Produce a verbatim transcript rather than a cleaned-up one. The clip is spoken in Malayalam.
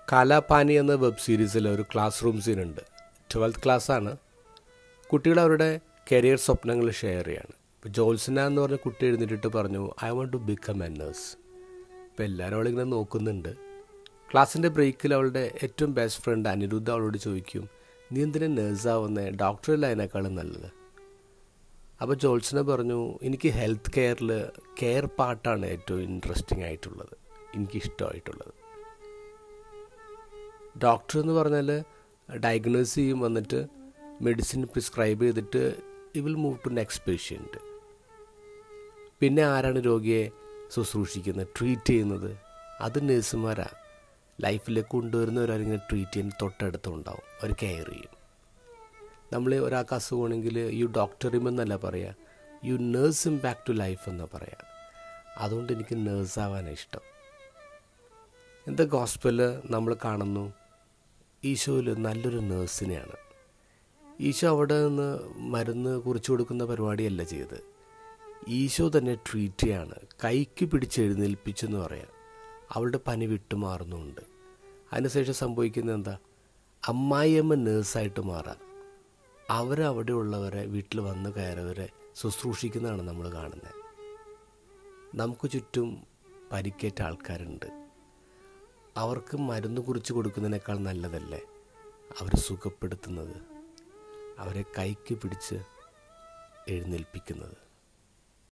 കാലാപാനി എന്ന വെബ് സീരീസിൽ ഒരു ക്ലാസ് റൂം സീനുണ്ട്. ട്വൽത്ത് ക്ലാസ്സാണ്. കുട്ടികൾ അവരുടെ കരിയർ സ്വപ്നങ്ങൾ ഷെയർ ചെയ്യാണ്. ഇപ്പോൾ ജോത്സന എന്ന് പറഞ്ഞ കുട്ടി എഴുന്നേറ്റിട്ട് പറഞ്ഞു, I want to become a nurse. ഇപ്പോൾ എല്ലാവരും അവളിങ്ങനെ നോക്കുന്നുണ്ട്. ക്ലാസ്സിൻ്റെ ബ്രേക്കിൽ അവളുടെ ഏറ്റവും ബെസ്റ്റ് ഫ്രണ്ട് അനിരുദ്ധ അവളോട് ചോദിക്കും, നീ എന്തിനാ നേഴ്സാവുന്നത്, ഡോക്ടറല്ല അതിനേക്കാളും നല്ലത്. അപ്പോൾ ജോത്സന പറഞ്ഞു, എനിക്ക് ഹെൽത്ത് കെയറിൽ കെയർ പാർട്ടാണ് ഏറ്റവും ഇൻട്രസ്റ്റിംഗ് ആയിട്ടുള്ളത്, എനിക്കിഷ്ടമായിട്ടുള്ളത്. ഡോക്ടർ എന്ന് പറഞ്ഞാൽ ഡയഗ്നോസ് ചെയ്യും, വന്നിട്ട് മെഡിസിൻ പ്രിസ്ക്രൈബ് ചെയ്തിട്ട് he will move to next patient. പിന്നെ ആരാണ് രോഗിയെ ശുശ്രൂഷിക്കുന്നത്, ട്രീറ്റ് ചെയ്യുന്നത്? അത് നേഴ്സുമാരാണ്. ലൈഫിലേക്ക് കൊണ്ടുവരുന്നവരാരിങ്ങനെ ട്രീറ്റ് ചെയ്യാൻ തൊട്ടടുത്തുണ്ടാവും, അവർ കെയർ ചെയ്യും. നമ്മൾ ഒരാൾക്ക് അസുഖമാണെങ്കിൽ യു ഡോക്ടർ ഹിം എന്നല്ല പറയുക, you nurse him back to life എന്നാണ് പറയുക. അതുകൊണ്ട് എനിക്ക് നേഴ്സാവാനാണ് ഇഷ്ടം. എന്താ ഗോസ്പെൽ നമ്മൾ കാണുന്നു, ഈശോയിൽ നല്ലൊരു നേഴ്സിനെയാണ്. ഈശോ അവിടെ നിന്ന് മരുന്ന് കുറിച്ച് കൊടുക്കുന്ന പരിപാടിയല്ല ചെയ്ത്, ഈശോ തന്നെ ട്രീറ്റ് ചെയ്യാണ്, കൈക്ക് പിടിച്ച് എഴുന്നേൽപ്പിച്ചെന്ന് പറയാം. അവളുടെ പനി വിട്ടുമാറുന്നുണ്ട്. അതിനുശേഷം സംഭവിക്കുന്നത് എന്താ, അമ്മായിയമ്മ നേഴ്സായിട്ട് മാറാം. അവരവിടെയുള്ളവരെ വീട്ടിൽ വന്ന് കയറവരെ ശുശ്രൂഷിക്കുന്നതാണ് നമ്മൾ കാണുന്നത്. നമുക്ക് ചുറ്റും പരിക്കേറ്റ ആൾക്കാരുണ്ട്. അവർക്ക് മരുന്ന് കുറിച്ച് കൊടുക്കുന്നതിനേക്കാൾ നല്ലതല്ലേ അവർ സുഖപ്പെടുത്തുന്നത്, അവരെ കൈക്ക് പിടിച്ച് എഴുന്നേൽപ്പിക്കുന്നത്.